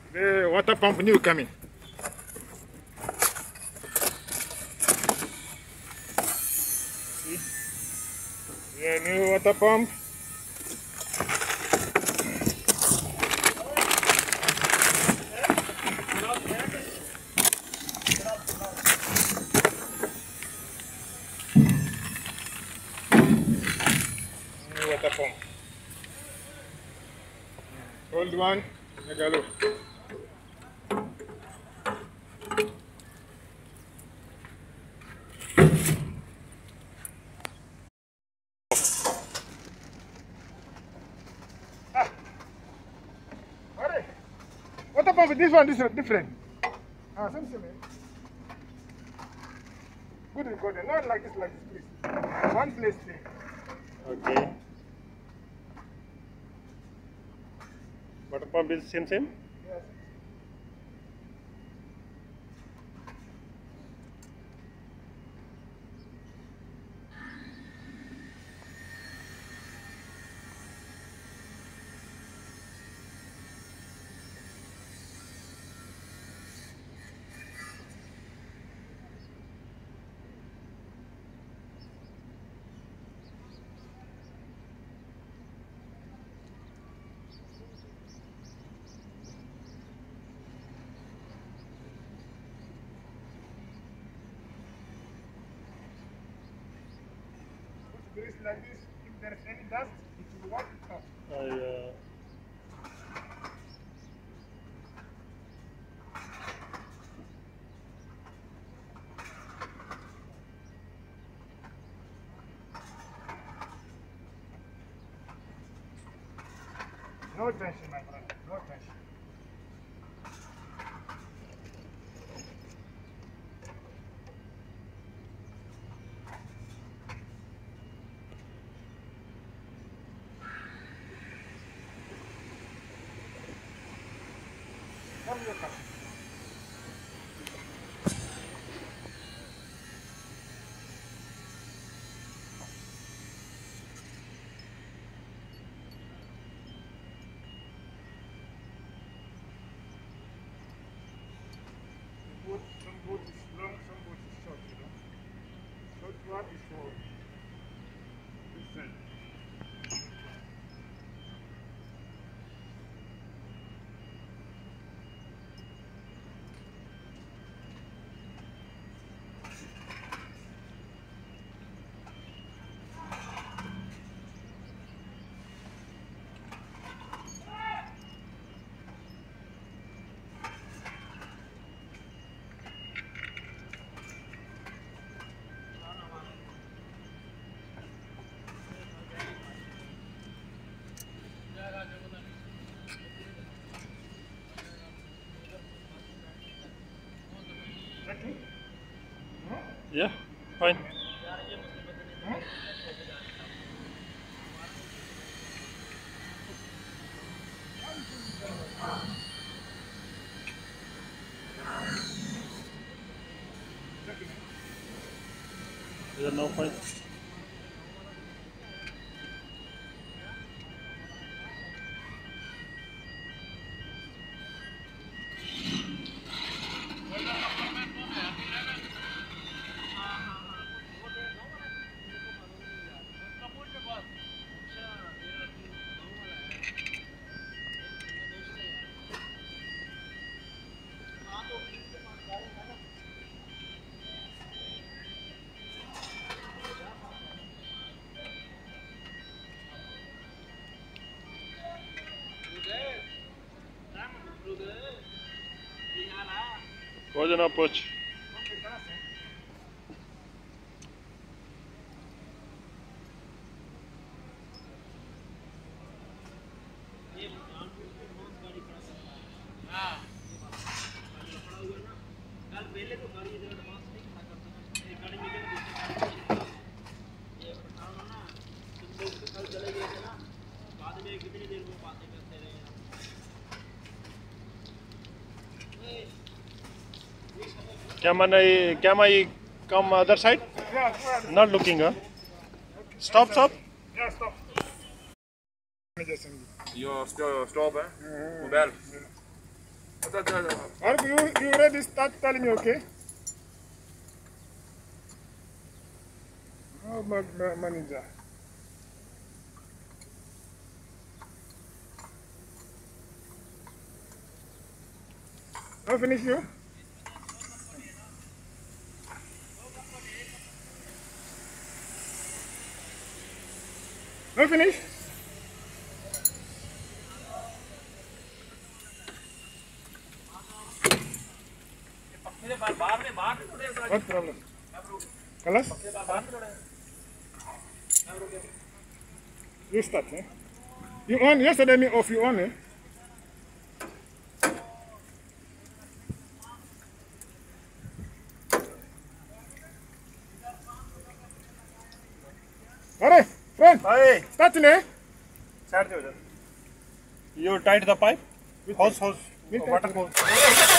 The water pump new coming. See? Yeah, new water pump. New water pump. Old one, megalo. Water pump, this one is different. Same. Good recording, not like this, please. One place there. Okay. Water pump is same? Yes. Grease like this, if there is any dust, it will walk it off. No tension, my friend, no tension. Come here, come. Some boat is long, some boat is short, you know. Short one is for this side. Yeah, fine. Yeah, no fine. Golden approach. Can I come other side? Yeah, Not looking, huh? Stop. Yeah, stop. Your stop, mobile. Arif, you ready? Start telling me, okay? Oh, my manager. I'll finish you. No finish? What problem? Kalas? You start, eh? You on? Yesterday me off, you on, eh? Alright, friend. Hey, Starting, eh? start. You tied the pipe. Hose. Me Water tight. hose.